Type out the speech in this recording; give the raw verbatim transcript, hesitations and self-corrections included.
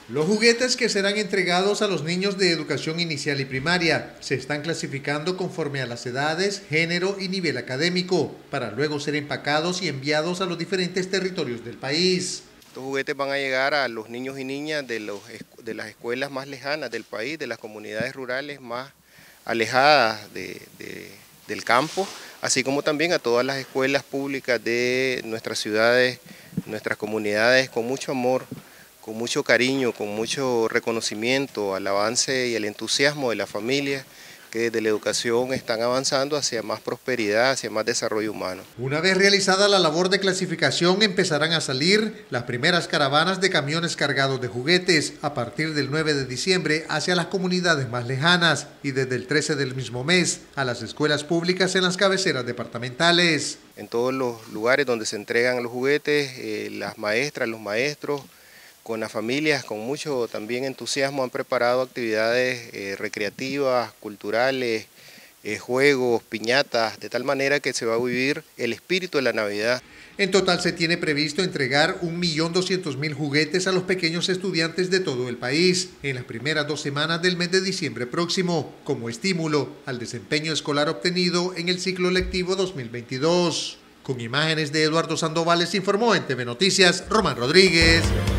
Los juguetes que serán entregados a los niños de educación inicial y primaria se están clasificando conforme a las edades, género y nivel académico, para luego ser empacados y enviados a los diferentes territorios del país. Estos juguetes van a llegar a los niños y niñas de, los, de las escuelas más lejanas del país, de las comunidades rurales más alejadas de, de, del campo, así como también a todas las escuelas públicas de nuestras ciudades, nuestras comunidades, con mucho amor, con mucho cariño, con mucho reconocimiento al avance y el entusiasmo de la familia, que desde la educación están avanzando hacia más prosperidad, hacia más desarrollo humano. Una vez realizada la labor de clasificación, empezarán a salir las primeras caravanas de camiones cargados de juguetes a partir del nueve de diciembre hacia las comunidades más lejanas y desde el trece del mismo mes a las escuelas públicas en las cabeceras departamentales. En todos los lugares donde se entregan los juguetes, eh, las maestras, los maestros, con las familias, con mucho también entusiasmo, han preparado actividades eh, recreativas, culturales, eh, juegos, piñatas, de tal manera que se va a vivir el espíritu de la Navidad. En total se tiene previsto entregar un millón doscientos mil juguetes a los pequeños estudiantes de todo el país en las primeras dos semanas del mes de diciembre próximo, como estímulo al desempeño escolar obtenido en el ciclo lectivo dos mil veintidós. Con imágenes de Eduardo Sandoval, les informó en T V Noticias Román Rodríguez.